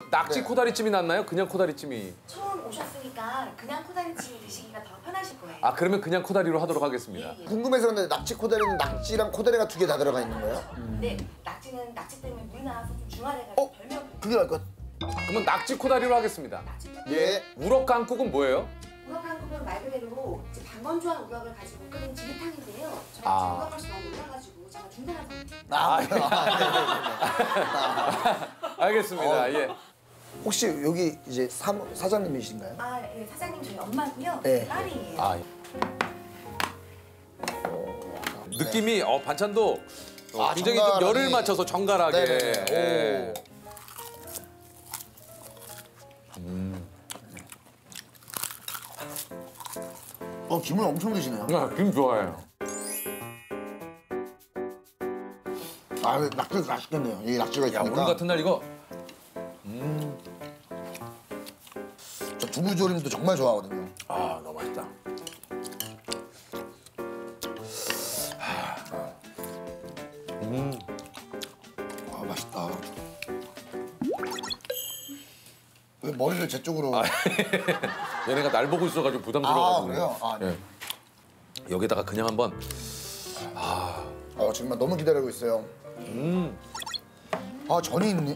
낙지 코다리찜이 낫나요? 그냥 코다리찜이? 처음 오셨으니까 그냥 코다리찜 드시기가 더 편하실 거예요. 아 그러면 그냥 코다리로 하도록 하겠습니다. 예. 궁금해서 그런데 낙지 코다리는 낙지랑 코다리가 두 개 다 들어가 있는 거예요? 네, 낙지는 낙지 때문에 물이 나와서 좀 중화돼가지고 별명. 그게 나을 것 같아. 그러면 낙지 코다리로 하겠습니다. 예. 우럭강국은 뭐예요? 우럭한국은 말 그대로 이제 방건조한 우럭을 가지고 끓인 지리탕인데요. 저희 아. 우럭값이 너무 올라가지고 제가 중단한 겁니다. 알겠습니다. 예. 혹시 여기 이제 사장님이신가요? 아, 예, 사장님 저희 엄마고요. 네. 딸이에요. 아, 예. 느낌이 반찬도 굉장히 좀 정갈하게. 열을 맞춰서 정갈하게. 네네. 예. 김을 엄청 드시네요. 김 좋아해요. 낙지 맛있겠네요. 이 낙지가 야, 있으니까. 오늘 같은 날 이거 저 두부조림도 정말 좋아하거든요. 너무 맛있다. 맛있다. 왜 머리를 제 쪽으로? 얘네가 날 보고 있어가지고 부담스러워가지고. 그래요? 네. 예. 여기다가 그냥 한번. 정말 너무 기다리고 있어요. 전이 있네.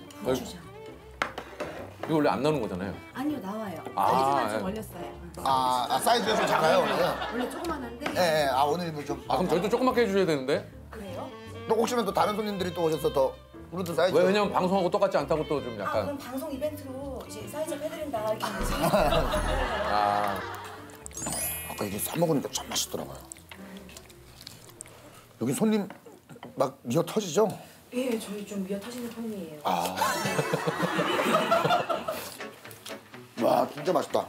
이거 원래 안 나오는 거잖아요. 아니요, 나와요. 아, 사이즈만 좀 예. 올렸어요. 사이즈가 좀 작아요 오늘. 원래 조그만한데. 네, 오늘 뭐 좀. 그럼 저희도 조그맣게 해주셔야 되는데. 그래요? 또 혹시나 또 다른 손님들이 또 오셔서 더 우리도 사이즈. 왜냐면 방송하고 똑같지 않다고 또 좀 약간. 그럼 방송 이벤트로 이제 사이즈 빼드린다 이렇게 해서. 아까 이게 싸 먹으니까 참 맛있더라고요. 여기 손님 막 미어 터지죠? 예, 저희 좀 미어 터지는 편이에요. 와, 진짜 맛있다.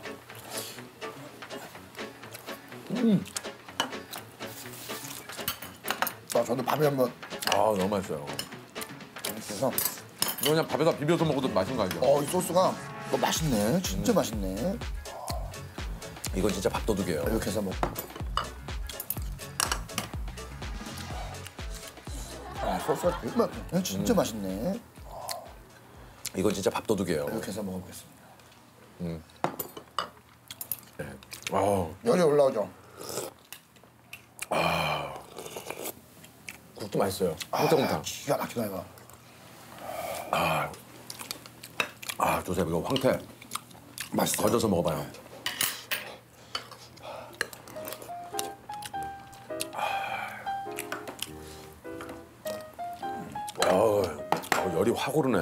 저도 밥에 한번 너무 맛있어요. 이렇게 해서. 이거 그냥 밥에다 비벼서 먹어도 맛있는 거 알죠? 이 소스가 맛있네. 진짜 맛있네. 이건 진짜 밥도둑이에요. 이렇게 해서 먹고. 소스가 되게 맛있네. 진짜 맛있네. 이건 진짜 밥도둑이에요. 이렇게 해서 먹어보겠습니다. 열이 올라오죠? 국도 맛있어요. 황태곰탕. 기가 막히다 이거. 조셉 이거 황태 맛있어요. 건져서 먹어봐요. 열이 확 오르네.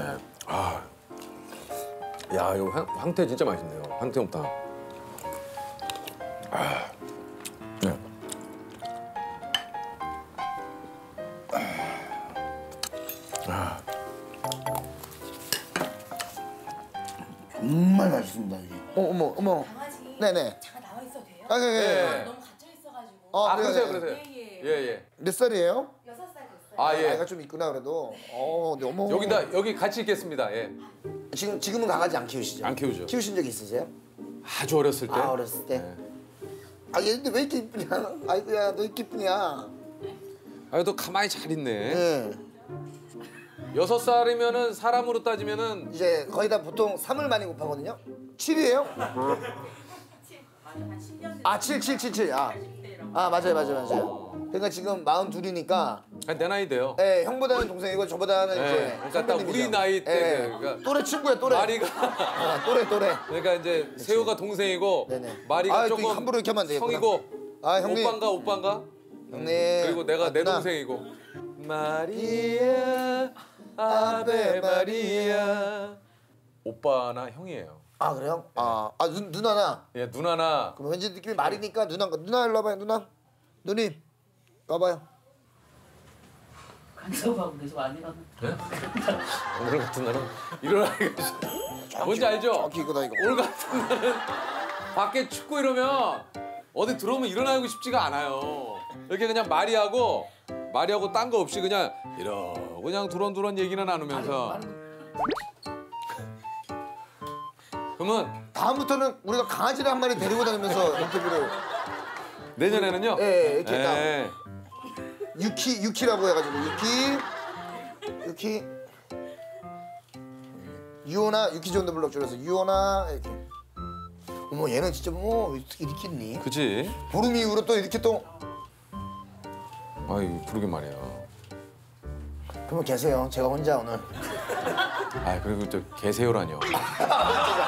야, 이거 황태 진짜 맛있네요. 황태곰탕. 네. 정말 맛있습니다 이게. 어머. 강아지. 네네. 잠깐 나와 있어도 돼요? 네. 너무 갇혀 있어가지고. 그러세요. 예. 몇 살이에요? 6살 됐어요. 예. 나이가 좀 있구나 그래도. 근데 어머. 여기 같이 있겠습니다. 예. 지금은 강아지 안 키우시죠? 안 키우죠. 키우신 적 있으세요? 아주 어렸을 때. 어렸을 때. 네. 얘인데 왜 이렇게 이쁘냐? 아이고야, 너 이렇게 이쁘냐? 또 가만히 잘 있네. 네. 6살이면은 사람으로 따지면은 이제 거의 다 보통 3을 많이 곱하거든요. 7이에요? 7. 맞아요. 그러니까 지금 42이니까 내 나이 돼요. 형보다는 동생이고 저보다는 이제 그러니까 딱 우리 나이 때 그러니까 또래 친구야, 또래. 마리가 또래. 그러니까 이제 세호가 동생이고 네네. 마리가 또 조금 함부로 이렇게 하면 안 되겠구나. 형이고 형님. 오빠인가? 형님. 그리고 내가 내 누나. 동생이고 마리아 아베 마리아 오빠나 형이에요. 그래요? 누나나. 예, 누나나. 그럼 왠지 느낌이 말이니까 누나 일로 와봐요, 누나. 누님 와봐요. 간섭하고 계속 안 일어나. 네? 오늘 같은 날은 일어나기가 뭔지 알죠? 저기 이거다 이거. 오늘 같은 날은 밖에 춥고 이러면 어디 들어오면 일어나고 싶지가 않아요. 이렇게 그냥 마리하고 딴 거 없이 그냥 이러고 그냥 두런두런 얘기나 나누면서 그러면 다음부터는 우리가 강아지를 한 마리 데리고 다니면서 인터뷰를. 내년에는요? 이렇게 딱 예. 유키라고 해가지고 유키. 유오나 유키즈 온 더 블록 줄여서 유오나 이렇게. 어머 얘는 진짜 뭐 어떻게 이렇게 했니? 그치? 보름 이후로 또 이렇게 또 아이 그러게 말이야. 그러면 계세요. 제가 혼자 오늘. 아 그리고 또 계세요라뇨.